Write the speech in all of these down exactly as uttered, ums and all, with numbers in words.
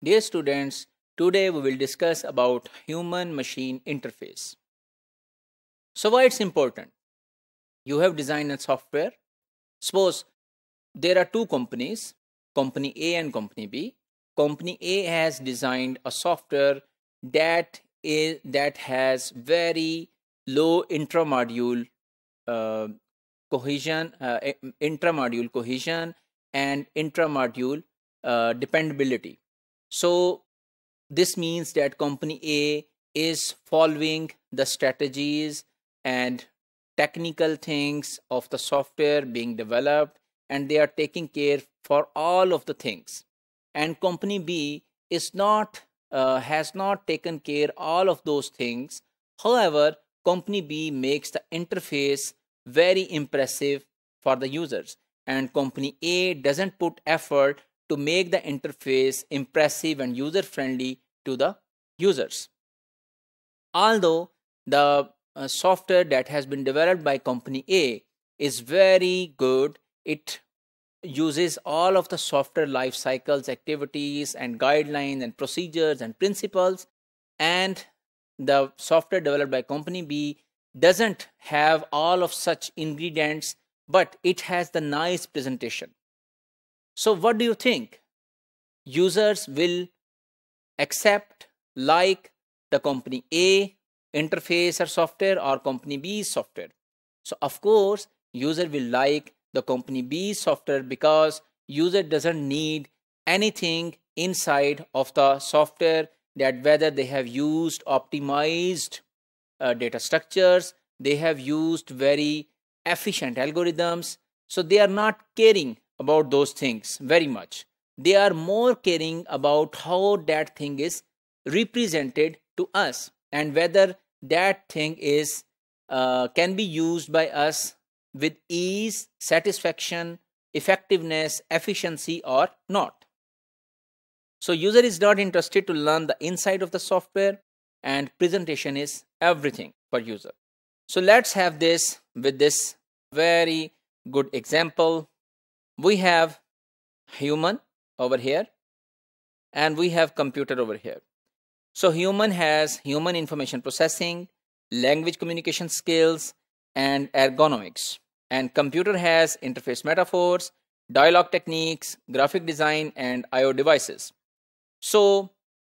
Dear students, today we will discuss about human-machine interface. So why it's important? You have designed a software. Suppose there are two companies, company A and company B. Company A has designed a software that is that has very low intramodule uh, cohesion, uh, intramodule cohesion and intramodule uh, dependability. So this means that company A is following the strategies and technical things of the software being developed, and they are taking care for all of the things. And company B is not uh, has not taken care all of those things. However, company B makes the interface very impressive for the users, and company A doesn't put effort to make the interface impressive and user friendly to the users. Although the uh, software that has been developed by company A is very good, it uses all of the software life cycles, activities and guidelines and procedures and principles, and the software developed by company B doesn't have all of such ingredients, but it has the nice presentation. So what do you think? Users will accept, like the company A interface or software or company B software? So of course, user will like the company B software because user doesn't need anything inside of the software, that whether they have used optimized uh, data structures, they have used very efficient algorithms. So they are not caring about those things very much. They are more caring about how that thing is represented to us and whether that thing is uh, can be used by us with ease, satisfaction, effectiveness, efficiency or not. So user is not interested to learn the inside of the software, and presentation is everything for user. So let's have this with this very good example. We have human over here and we have computer over here. So human has human information processing, language communication skills and ergonomics, and computer has interface metaphors, dialogue techniques, graphic design and I O devices. So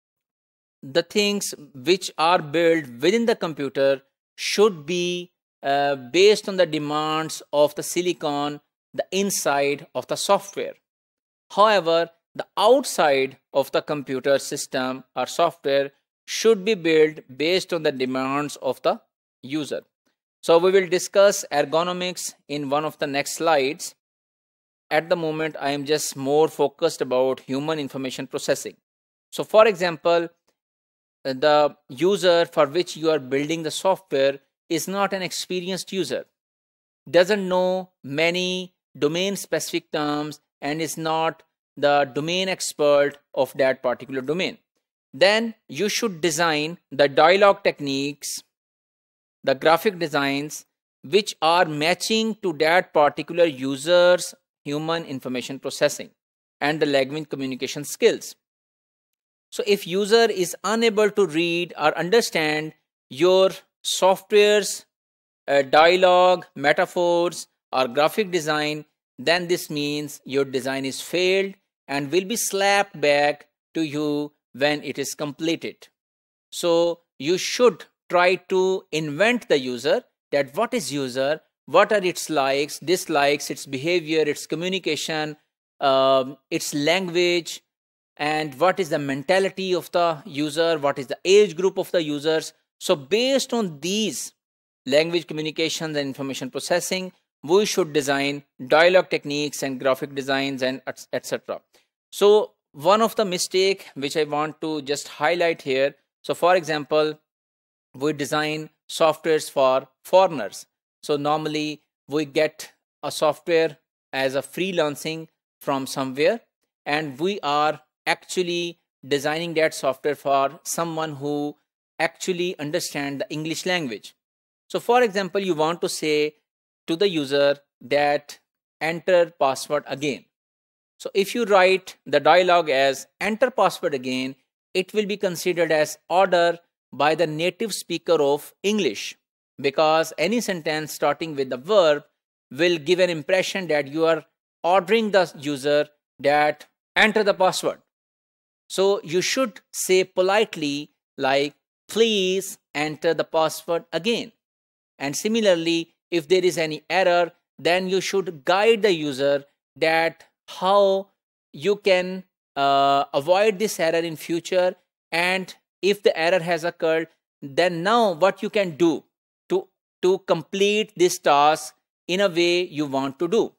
the things which are built within the computer should be uh, based on the demands of the silicon, the inside of the software. However, the outside of the computer system or software should be built based on the demands of the user. So we will discuss ergonomics in one of the next slides. At the moment, I am just more focused about human information processing. So for example, the user for which you are building the software is not an experienced user, doesn't know many domain specific terms and is not the domain expert of that particular domain. Then you should design the dialogue techniques, the graphic designs which are matching to that particular user's human information processing and the language communication skills. So if user is unable to read or understand your software's uh, dialogue, metaphors or graphic design, then this means your design is failed and will be slapped back to you when it is completed. So you should try to invent the user, that what is user, what are its likes, dislikes, its behavior, its communication, um, its language, and what is the mentality of the user, what is the age group of the users. So based on these language communications and information processing, we should design dialogue techniques and graphic designs and et cetera. So one of the mistake which I want to just highlight here. So for example, we design softwares for foreigners. So normally we get a software as a freelancing from somewhere, and we are actually designing that software for someone who actually understand the English language. So for example, you want to say to the user that enter password again. So if you write the dialogue as enter password again, it will be considered as order by the native speaker of English, because any sentence starting with the verb will give an impression that you are ordering the user that enter the password. So you should say politely like, please enter the password again. And similarly, if there is any error, then you should guide the user that how you can uh, avoid this error in future, and if the error has occurred, then now what you can do to, to complete this task in a way you want to do.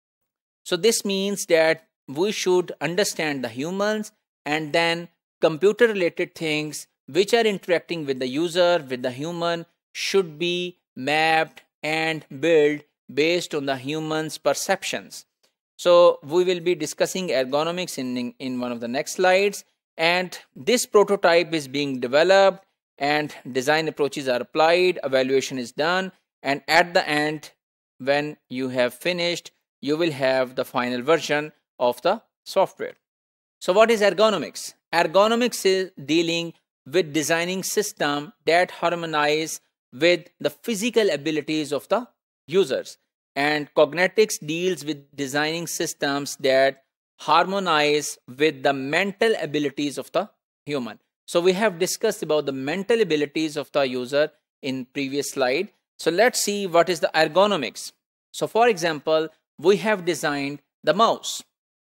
So this means that we should understand the humans and then computer related things which are interacting with the user, with the human, should be mapped and built based on the human's perceptions. So we will be discussing ergonomics in, in one of the next slides, and this prototype is being developed and design approaches are applied, evaluation is done, and at the end when you have finished, you will have the final version of the software. So what is ergonomics? Ergonomics is dealing with designing systems that harmonize with the physical abilities of the users, and cognitics deals with designing systems that harmonize with the mental abilities of the human. So we have discussed about the mental abilities of the user in previous slide. So let's see what is the ergonomics. So for example, we have designed the mouse,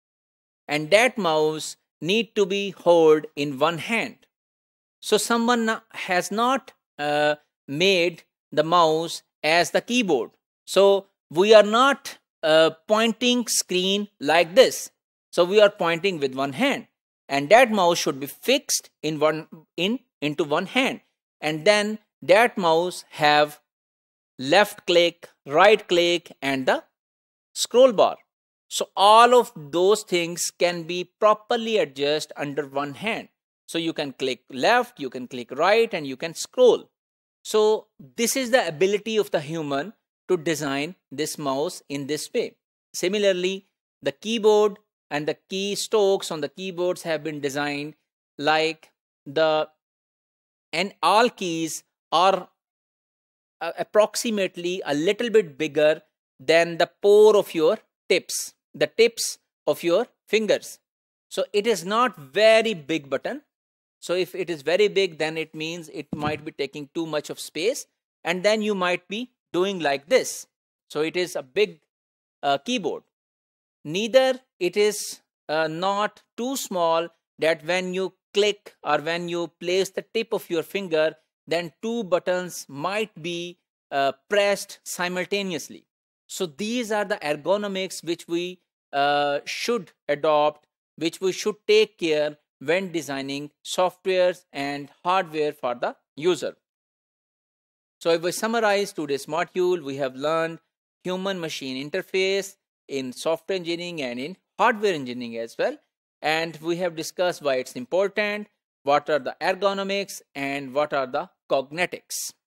and that mouse need to be held in one hand. So someone has not uh, made the mouse as the keyboard. So we are not uh, pointing screen like this. So we are pointing with one hand, and that mouse should be fixed in one in into one hand, and then that mouse have left click, right click, and the scroll bar. So all of those things can be properly adjusted under one hand. So you can click left, you can click right, and you can scroll. So this is the ability of the human to design this mouse in this way. Similarly, the keyboard and the key strokes on the keyboards have been designed like the, and all keys are uh, approximately a little bit bigger than the pore of your tips, the tips of your fingers. So it is not very big button. So if it is very big, then it means it might be taking too much of space, and then you might be doing like this. So it is a big uh, keyboard. Neither it is uh, not too small that when you click or when you place the tip of your finger, then two buttons might be uh, pressed simultaneously. So these are the ergonomics which we uh, should adopt, which we should take care when designing softwares and hardware for the user. So if we summarize today's module, we have learned human-machine interface in software engineering and in hardware engineering as well. And we have discussed why it's important, what are the ergonomics, and what are the cognitics.